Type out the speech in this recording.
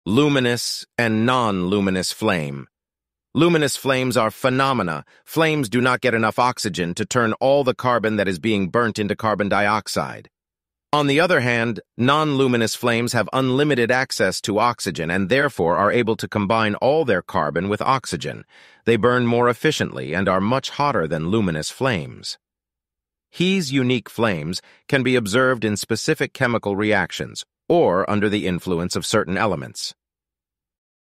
Luminous and non-luminous flame. Luminous flames are phenomena. Flames do not get enough oxygen to turn all the carbon that is being burnt into carbon dioxide. On the other hand, non-luminous flames have unlimited access to oxygen and therefore are able to combine all their carbon with oxygen. They burn more efficiently and are much hotter than luminous flames. He's unique flames can be observed in specific chemical reactions or under the influence of certain elements.